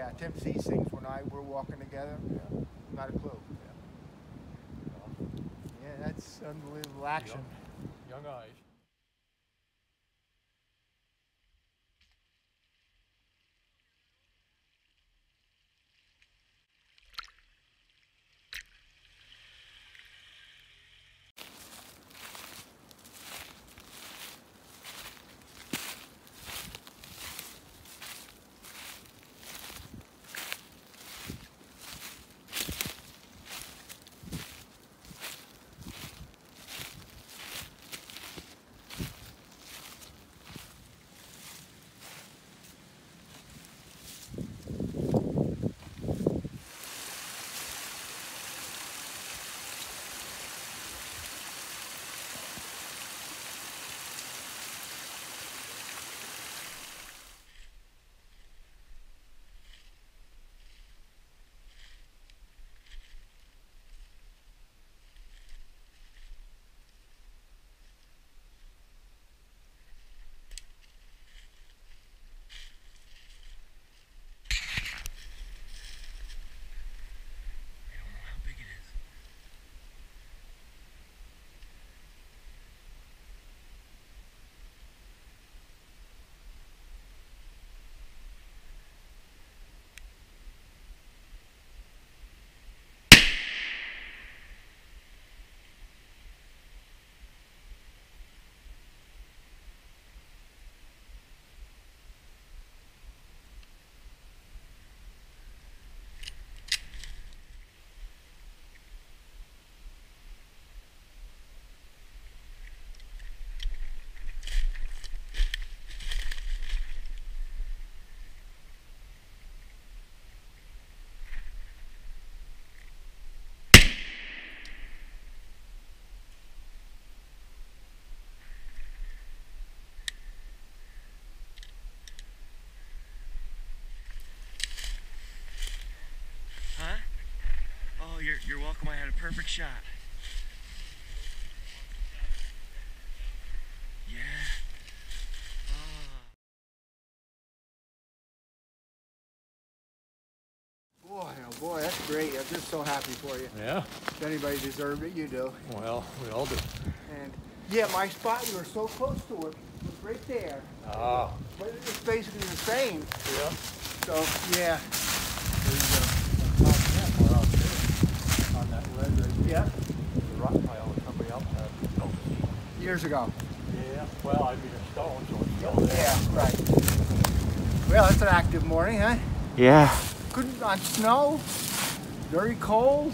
Yeah, Tim sees things when we're walking together. Yeah. Not a clue. Yeah. Yeah, that's unbelievable action. Young eyes. Huh? Oh, you're welcome. I had a perfect shot. Yeah. Boy, oh boy, that's great. I'm just so happy for you. Yeah. If anybody deserved it, you do. Well, we all do. And yeah, my spot, you were so close to it. It was right there. Ah. But it's basically the same. Yeah. So, yeah. There's a top camp out there on that ledge right there. Yeah. The rock pile that somebody else had. Oh, Years ago. yeah. Well, I mean, a stone, so it's still there. Yeah, right. Well, it's an active morning, huh? Yeah. Good on snow. Very cold.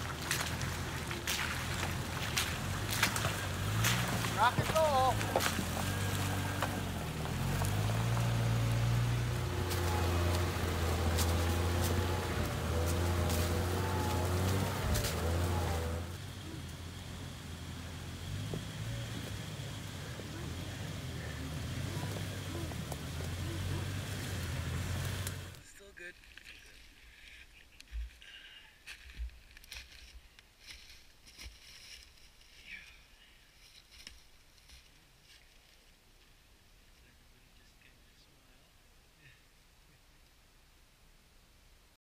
Rock and roll.